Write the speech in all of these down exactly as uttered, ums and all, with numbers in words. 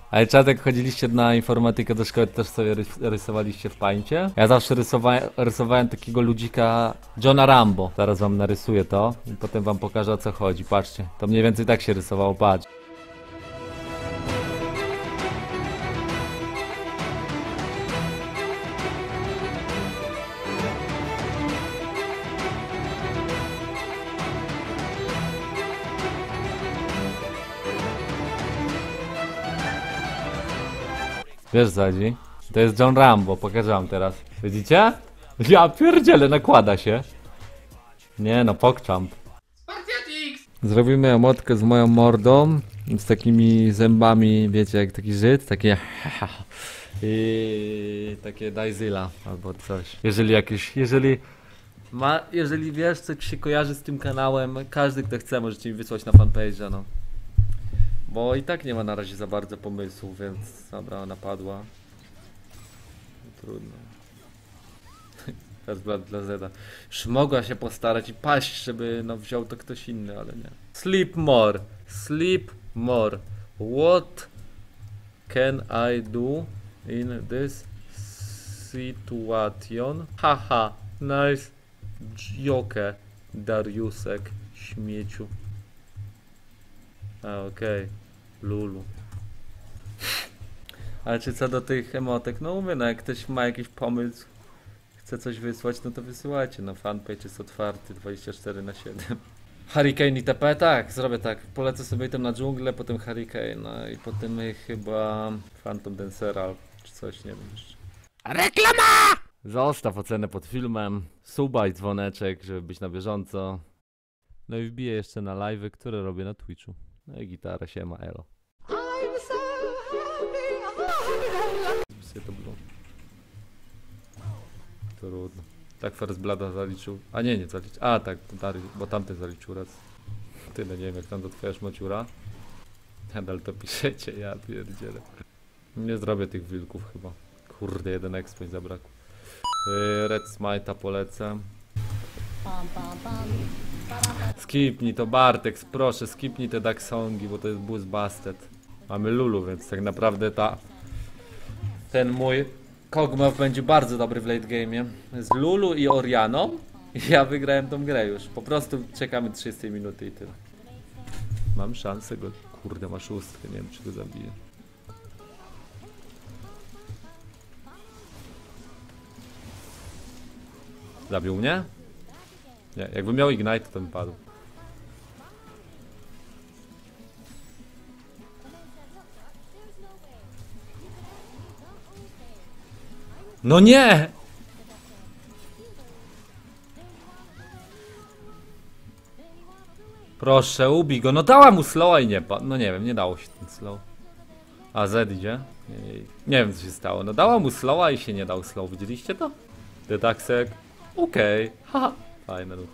Ale czad, jak chodziliście na informatykę do szkoły, też sobie rys rysowaliście w pańcie? Ja zawsze rysowa rysowałem takiego ludzika Johna Rambo. Zaraz wam narysuję to i potem wam pokażę, o co chodzi. Patrzcie, to mniej więcej tak się rysowało, patrz. Wiesz, Zadzi? To jest John Rambo, pokażę wam teraz. Widzicie? Ja pierdzielę, nakłada się. Nie no, pokczamp. Zrobimy emotkę z moją mordą, z takimi zębami, wiecie, jak taki Żyd, takie i takie Dajzyla albo coś. Jeżeli jakieś, jeżeli ma, jeżeli wiesz, co się kojarzy z tym kanałem, każdy, kto chce, możecie mi wysłać na fanpage'a, no. Bo i tak nie ma na razie za bardzo pomysłów, więc dobra, ona padła. Trudno. Teraz dla, dla Zeda. Już mogła się postarać i paść, żeby no wziął to ktoś inny, ale nie. Sleep more. Sleep more. What can I do in this situation? Haha. Nice joke. Dariusek. Śmieciu. A okej. Okay. Lulu. Ale czy co do tych emotek? No mówię, no jak ktoś ma jakiś pomysł, chce coś wysłać, no to wysyłajcie. No fanpage jest otwarty dwadzieścia cztery na siedem. Hurricane itp. Tak, zrobię tak. Polecę sobie tam na dżunglę, potem Hurricane, no i potem chyba Phantom Dancera czy coś, nie wiem jeszcze. Reklama! Zostaw ocenę pod filmem, suba i dzwoneczek, żeby być na bieżąco. No i wbiję jeszcze na live'y, które robię na Twitchu. No i gitarę, siema, elo. To było. Trudno. Tak First Blooda zaliczył. A nie, nie zaliczył. A tak, bo tamten zaliczył raz. Tyle, nie wiem jak tam do twoja szmociura. Nadal to piszecie, ja pierdzielę. Nie zrobię tych wilków chyba. Kurde, jeden expo mi zabrakło. Yy, Red Smite'a polecę. Skipnij to Bartek, proszę, skipnij te Dark Songi, bo to jest Boost Busted. Mamy Lulu, więc tak naprawdę ta ten mój Kog'Maw będzie bardzo dobry w late game'ie. Z Lulu i Orianą i ja wygrałem tą grę już. Po prostu czekamy trzydzieści minuty i tyle. Mam szansę go... Kurde, ma szóstkę, nie wiem czy go zabiję. Zabił mnie? Nie, jakby miał Ignite, to bym padł. No nie! Proszę, ubij go. No dała mu slowa i nie padł. No nie wiem, nie dało się ten slow. A Z idzie? Nie, nie, nie wiem co się stało. No dała mu slowa i się nie dał slow. Widzieliście to? Detaksek. Okej. Okay. Haha. Fajne lub.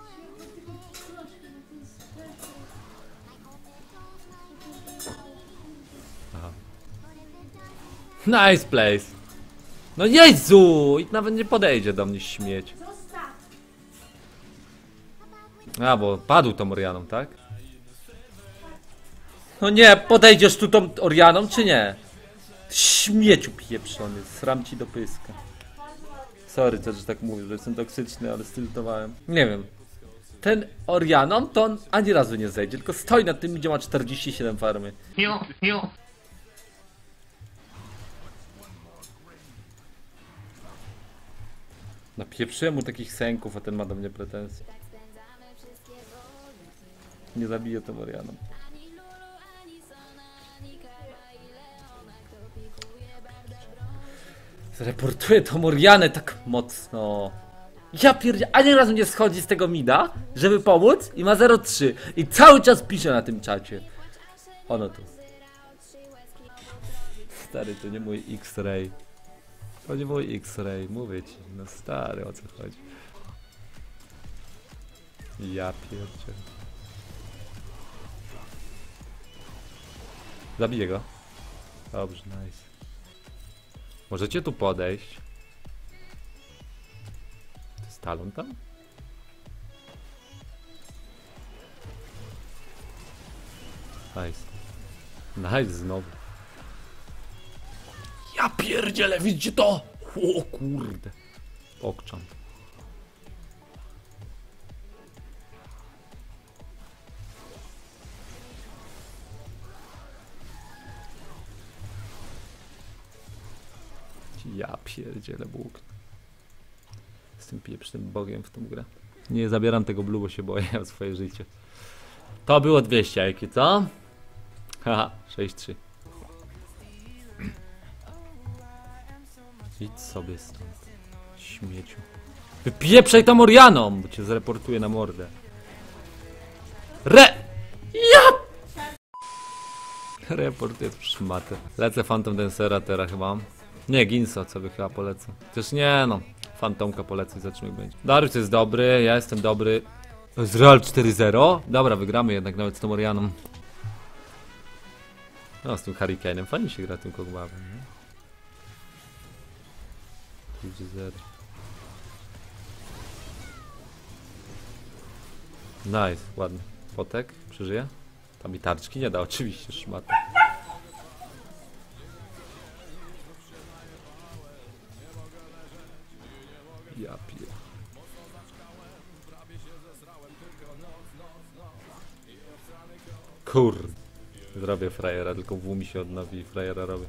Aha. Nice place. No Jezu! I nawet nie podejdzie do mnie śmieć. A, bo padł tą Orianą, tak? No nie, podejdziesz tu tą Orianą, czy nie? Śmieciu pieprzony, sram ci do pyska. Sorry, to, że tak mówię, że jestem toksyczny, ale styltowałem. Nie wiem. Ten Orianą to on ani razu nie zejdzie, tylko stoi nad tym, gdzie ma czterdzieści siedem farmy. Hiu, hiu. Napieprzyłem mu takich sęków, a ten ma do mnie pretensje. Nie zabiję tą Orianą. Zreportuję tą Orianę tak mocno. Ja pierdzie, ani razu nie schodzi z tego mida, żeby pomóc i ma zero trzy. I cały czas pisze na tym czacie. Ono tu. Stary, to nie mój X-Ray. To nie mój X-Ray, mówię ci. No stary, o co chodzi? Ja pierdzie. Zabiję go. Dobrze, nice. Możecie tu podejść. To jest talon tam? Nice. Nice znowu. Ja pierdzielę, widzicie to? O kurde. Pokczam. Ja pierdzielę Bóg. Z tym pieprznym bogiem w tą grę. Nie zabieram tego blue, bo się boję o swoje życie. To było dwieście, jakie co? Haha, sześć trzy. Idź sobie stąd, śmieciu. Wypieprzaj tam Orianą, bo cię zreportuję na mordę. Re... Ja... Reportuję w szmatę. Lecę Phantom Dancera teraz chyba. Nie, Ginso sobie chyba polecę. Chociaż nie no, Fantomka polecę i zobaczymy jak będzie. Darius jest dobry, ja jestem dobry. Z Real cztery zero? Dobra, wygramy jednak nawet z tą Orianą. No, z tym Hurricane'em. Fajnie się gra tym Kog'Mawem, nie? Nice, ładny. Potek, przeżyje? Tam mi tarczki nie da, oczywiście, szmata. Ja pier... Kur... Zrobię frajera, tylko w mi się odnowi i frajera robię.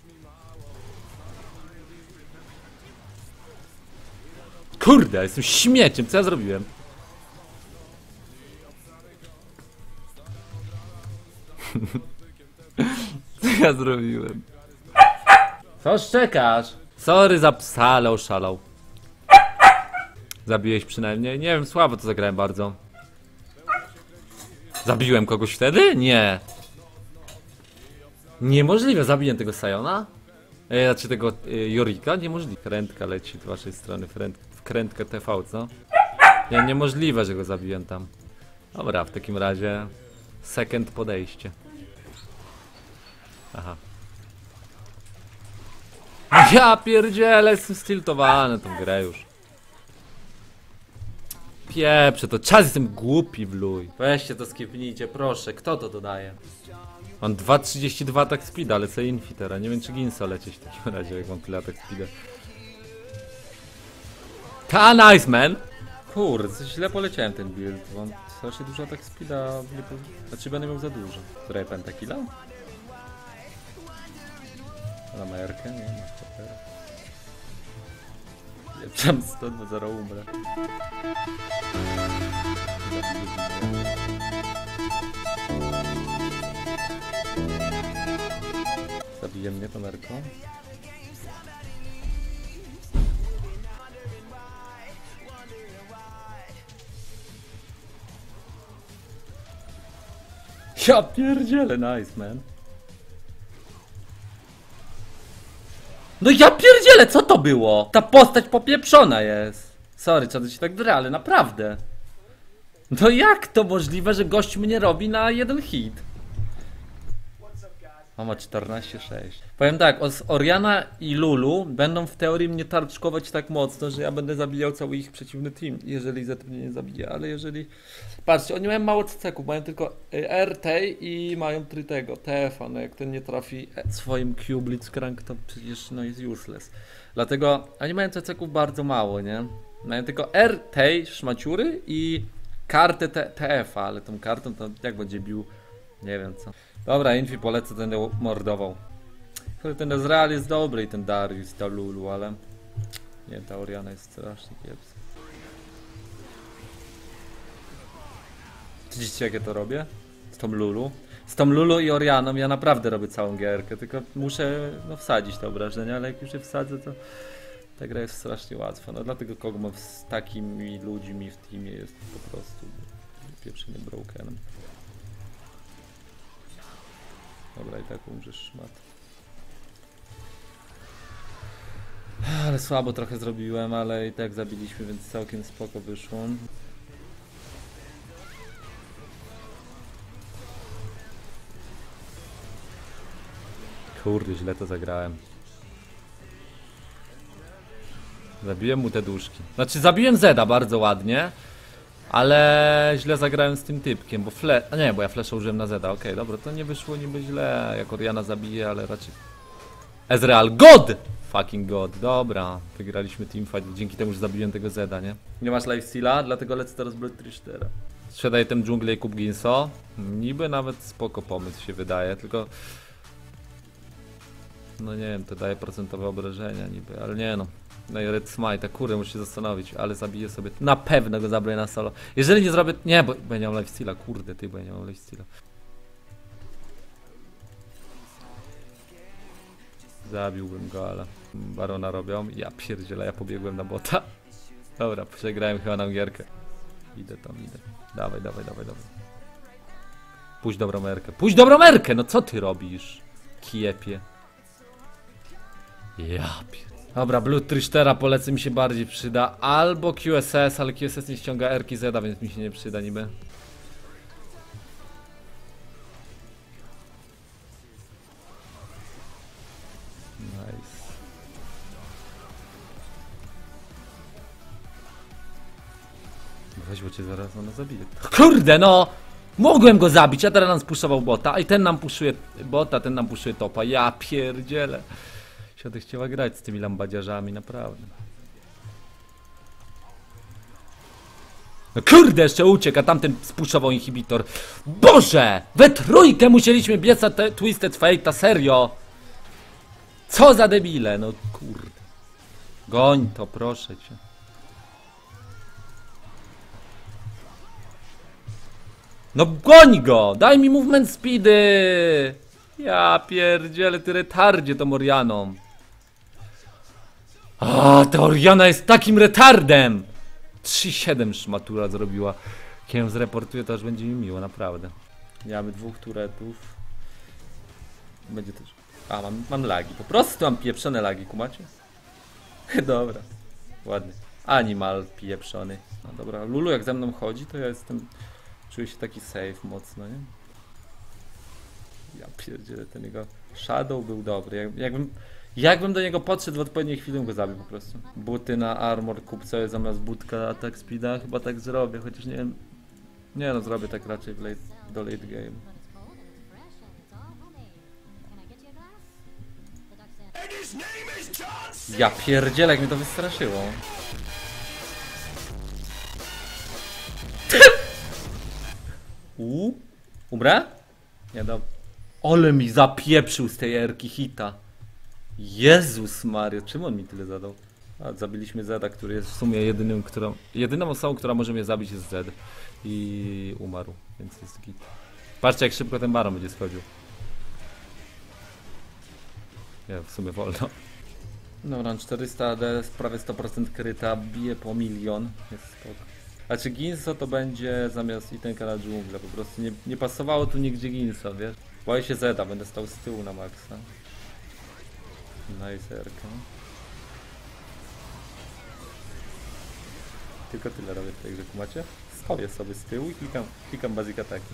Kurde, jestem śmieciem, co ja zrobiłem? Co ja zrobiłem? Co szczekasz? Sorry za psa, ale oszalał. Zabiłeś przynajmniej? Nie wiem, słabo to zagrałem bardzo. Zabiłem kogoś wtedy? Nie. Niemożliwe, zabiłem tego Sajona? E, znaczy tego y, Jorika? Niemożliwe. Krętka leci z waszej strony, fręt, krętkę T V, co? Nie, niemożliwe, że go zabiłem tam. Dobra, w takim razie second podejście. Aha. Ja pierdzielę, jestem stiltowany tą grę już. Pieprze, to czas, jestem głupi bluj. Weźcie to skipnijcie, proszę, kto to dodaje? Mam dwa trzydzieści dwa atak speeda, ale co infitera. Nie wiem czy Ginso lecieć w takim razie, jak mam tyle atak speeda. Ta nice man! Kurde, coś źle poleciałem ten build. Mam strasznie dużo atak speeda, nie po... znaczy będę miał za dużo. Która pentakilla? Na majerkę? Nie, na stopera. Pieprzam stąd, bo zaraz umrę. Zabije mnie to merko. Ja pierdzielę, nice man. No ja pierdzielę, co to było? Ta postać popieprzona jest. Sorry, co to się tak gra, ale naprawdę. No jak to możliwe, że gość mnie robi na jeden hit? Mama czternaście sześć. Powiem tak, Oriana i Lulu będą w teorii mnie tarczkować tak mocno, że ja będę zabijał cały ich przeciwny team, jeżeli Z mnie nie zabije, ale jeżeli... Patrzcie, oni mają mało C C ków, mają tylko R T i mają Tritego, T F a, no jak ten nie trafi swoim Q Blitzcrank, to przecież no jest useless. Dlatego oni mają C C ków bardzo mało, nie? Mają tylko R T, szmaciury i kartę T F a, ale tą kartą to jak będzie bił, nie wiem co. Dobra, Infi polecę, będę mordował. Ten Ezreal jest dobry i ten Darius, ta Lulu, ale... Nie, ta Oriana jest strasznie kiepska. Widzicie jak ja to robię? Z tą Lulu? Z tą Lulu i Orianą ja naprawdę robię całą gierkę, tylko muszę no, wsadzić te obrażenia, ale jak już je wsadzę, to ta gra jest strasznie łatwa. No dlatego Kog'Maw z takimi ludźmi w teamie jest po prostu pieprzynym brokenem. Dobra, i tak umrzesz, szmat. Ale słabo trochę zrobiłem, ale i tak zabiliśmy, więc całkiem spoko wyszło. Kurde, źle to zagrałem. Zabiłem mu te duszki. Znaczy zabiłem Zeda bardzo ładnie, ale źle zagrałem z tym typkiem, bo fle... A nie, bo ja flesza użyłem na Zeda, okej, okay, dobra, to nie wyszło niby źle, jak Oriana zabije, ale raczej... Ezreal, God! Fucking God, dobra. Wygraliśmy teamfight dzięki temu, że zabiłem tego Zeda, nie? Nie masz lifesteala, dlatego lecę teraz Blood Trichtera. Sprzedaj ten dżunglę i kup Ginso. Niby nawet spoko pomysł się wydaje, tylko... No nie wiem, to daje procentowe obrażenia niby, ale nie no. No i Red Smite, kurde, muszę się zastanowić, ale zabiję sobie. Na pewno go zabiję na solo. Jeżeli nie zrobię... Nie, bo, bo ja nie mam lifesteala, kurde ty, bo ja nie mam lifesteala. Zabiłbym go, ale Barona robią. Ja pierdzielę, ja pobiegłem na bota. Dobra, przegrałem chyba na gierkę. Idę tam, idę. Dawaj, dawaj, dawaj, dawaj. Puść dobrą merkę. Puść dobrą merkę! No co ty robisz? Kiepie. Ja pier... Dobra, Blood Trichtera polecę, mi się bardziej przyda. Albo Q S S, ale Q S S nie ściąga Erki Zeda, więc mi się nie przyda niby. Nice. Weź, bo cię zaraz ona zabije. Kurde no! Mogłem go zabić, a teraz nam spuszował bota, a i ten nam puszuje bota, ten nam puszuje topa. Ja pierdzielę. Siadę chciała grać z tymi lambadziarzami, naprawdę. No kurde, jeszcze uciekł, a tamten spuszował inhibitor. Boże! We trójkę musieliśmy biec na te Twisted Fate'a, serio! Co za debile, no kurde. Goń to, proszę cię. No goń go! Daj mi movement speedy! Ja pierdzielę, ty retardzie to Morianą. A, ta Oriana jest takim retardem! trzy siedem szmatura zrobiła. Jak ją zreportuję, to aż będzie mi miło, naprawdę. Nie mamy dwóch turetów. Będzie też... A, mam, mam lagi. Po prostu mam pieprzone lagi, kumacie? Dobra. Ładnie. Animal pieprzony. No dobra, Lulu jak ze mną chodzi, to ja jestem... Czuję się taki safe mocno, nie? Ja pierdzielę, ten jego Shadow był dobry. Jak, jakbym, jakbym do niego podszedł w odpowiedniej chwili, go zabił po prostu. Buty na armor kup sobie zamiast budka attack speeda. Chyba tak zrobię, chociaż nie wiem. Nie no, zrobię tak raczej w late, do late game. Ja pierdzielę, jak mnie to wystraszyło. Uuu, umrę? Nie, dobra. Ole mi zapieprzył z tej erki hita. Jezus Mario, czym on mi tyle zadał? A, zabiliśmy Zeda, który jest w sumie jedynym, którą, jedyną osobą, która może mnie zabić, jest Zed. I umarł, więc jest git. Patrzcie, jak szybko ten baron będzie schodził. Ja w sumie wolno. Dobra, czterysta A D, prawie sto procent kryta, bije po milion. Jest spoko. A czy Ginso to będzie zamiast Itenka na dżunglę? Po prostu nie, nie pasowało tu nigdzie Ginso, wiesz? Boję się Zeda, będę stał z tyłu na maksa. Nice erka. Tylko tyle robię w tej grze, macie? Stoję sobie z tyłu i klikam, klikam basic ataki.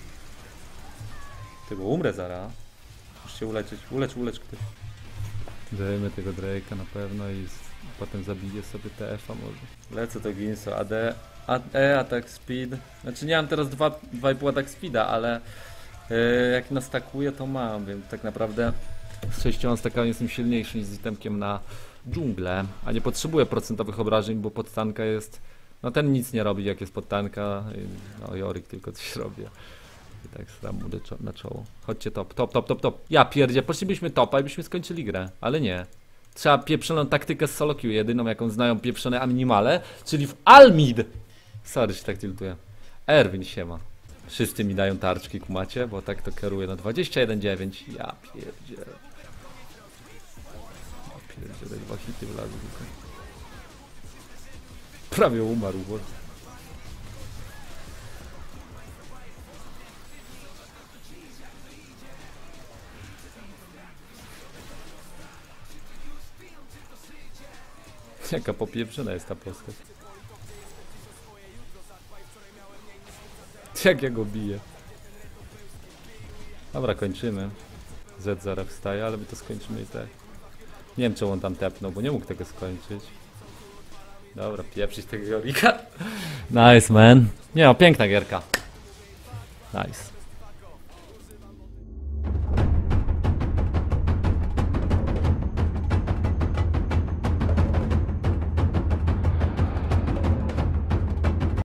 Ty, bo umrę zaraz. Muszę się uleczyć, ulecz, ulecz ktoś. Dajemy tego Drake'a na pewno i z, potem zabiję sobie T F-a może. Lecę to Ginso, A D, E, attack speed. Znaczy nie mam teraz dwa i pół attack speeda, ale yy, jak nastakuję to mam, więc tak naprawdę z sześcioma stakami jestem silniejszy niż z itemkiem na dżunglę, a nie potrzebuję procentowych obrażeń, bo podtanka jest... No ten nic nie robi jak jest podtanka, no Jorik tylko coś robi. I tak sram mu na czoło. Chodźcie top, top, top, top, top. Ja pierdzie, poszlibyśmy topa i byśmy skończyli grę, ale nie. Trzeba pieprzoną taktykę z solo queue, jedyną jaką znają pieprzone animale, czyli w Almid. Sorry, się tak tiltuję. Erwin siema. Wszyscy mi dają tarczki, kumacie, bo tak to kieruję na dwadzieścia jeden dziewięć. Ja pierdzielę. Ja pierdzielę, dwa hity wlazły tylko. Prawie umarł, bo... Jaka popieprzona jest ta postać. Jak ja go biję. Dobra, kończymy. Z zaraz wstaje, ale my to skończymy i tak. Nie wiem, czemu on tam tepnął, bo nie mógł tego skończyć. Dobra, pieprzyć tego Jorika. Nice, man. Nie no, piękna gierka. Nice.